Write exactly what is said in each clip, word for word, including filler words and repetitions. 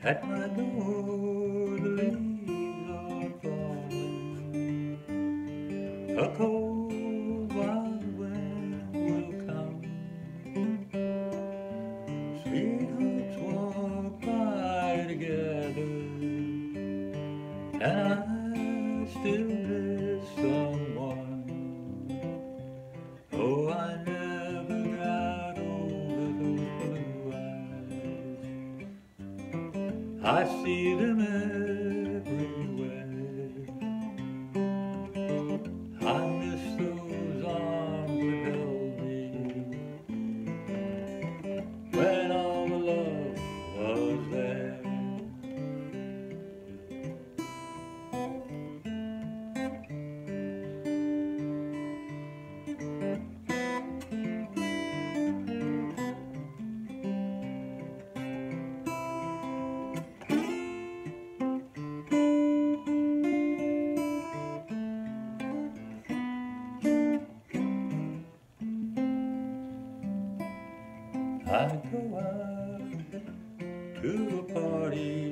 At my door the leaves are falling. A cold wild wind will come. Sweethearts walk by together, and I still miss someone. Oh, I never got over those blue eyes. I see them everywhere. I miss those arms that held me when all the love was there. I go out to a party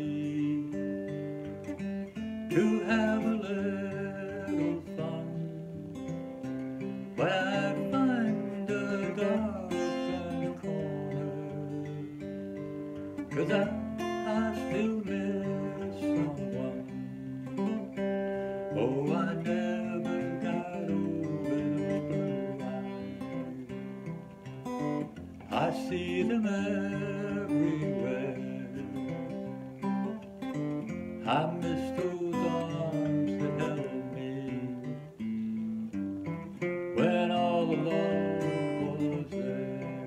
to have a little fun, but I find a dark corner, 'cause I, I still miss someone. Oh, I never got over those blue eyes. I see them everywhere. I miss those arms that held me when all the love was there.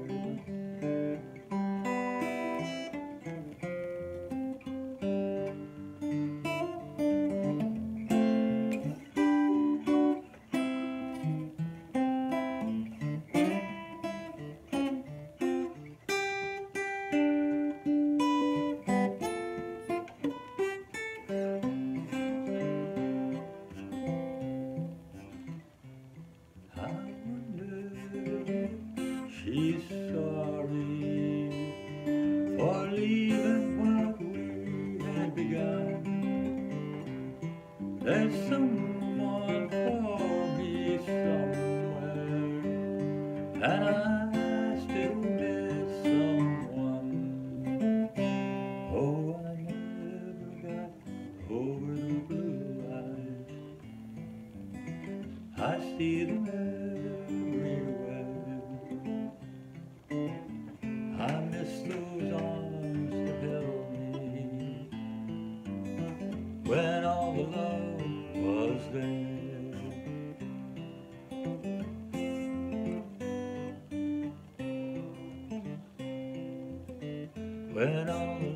She's sorry for leaving what we had begun. There's someone for me somewhere, and I still miss someone. Oh, I never got over the blue eyes. I see them everywhere. I miss those arms that held me when all the love was there. When all the